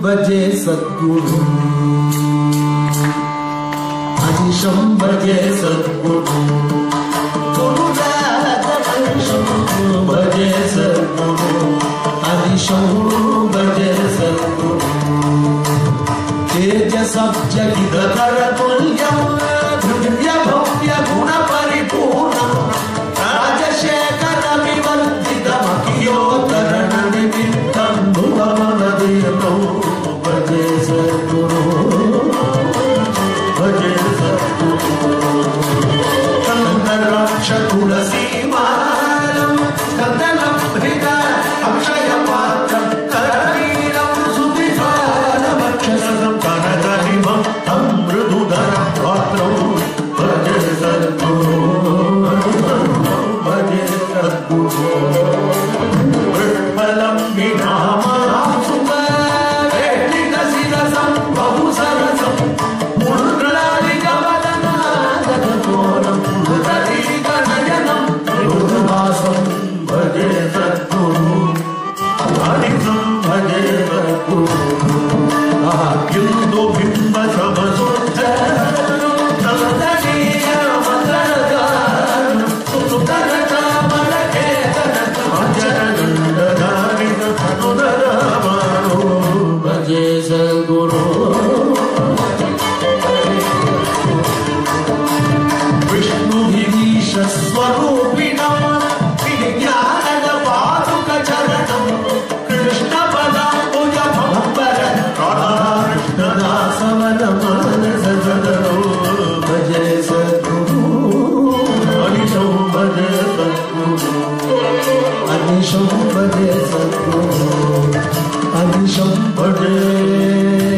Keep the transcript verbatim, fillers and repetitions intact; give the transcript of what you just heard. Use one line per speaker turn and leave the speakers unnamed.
भजे सद्गुरु अनिशं भजे सद्गुरु भजे सद्गुरु अनिशं भजे सद्गुरु तेजसब्जगिदधर तुल्यं दिव्य भव्य गुण परिपूर्णं राजशेखर विवर्धितमखिलोत्तरण निमित्तं भुवनदीर्घं भजे सद्गुरु भजे सद्गुरु कंदरक्ष तुलसी मालं कंदनं हृदय अक्षय पात्रं करीरं सुविशालमक्षसं कनकनिभं तं मृदुधर पात्रं भजे सद्गुरु भजे सद्गुरु वृत्फलं विनामं सुखवेदितशिरसं बहुसरसं मुद्रादिकवदनागतकोलं मुदरीकनयनं मृदुभासं भजे सद्गुरु अनिशं भजे सद्गुरु आयुधो बिम्बसमसुद्धरं तदनीयमदरगानं सुतरचामरकेतनं अजरदण्डधारिततनुधरमाणो भजे सद्गुरु विष्णुगिरीशस्वरूपिणं विज्ञानपादुकचरणं कृष्णपदाम्बुजमम्बर राधाकृष्णदासवनमानससदरो भजे सद्गुरु अनिशं भजे सद्गुरु अनिशं भजे सद्गुरु अनिशं भजे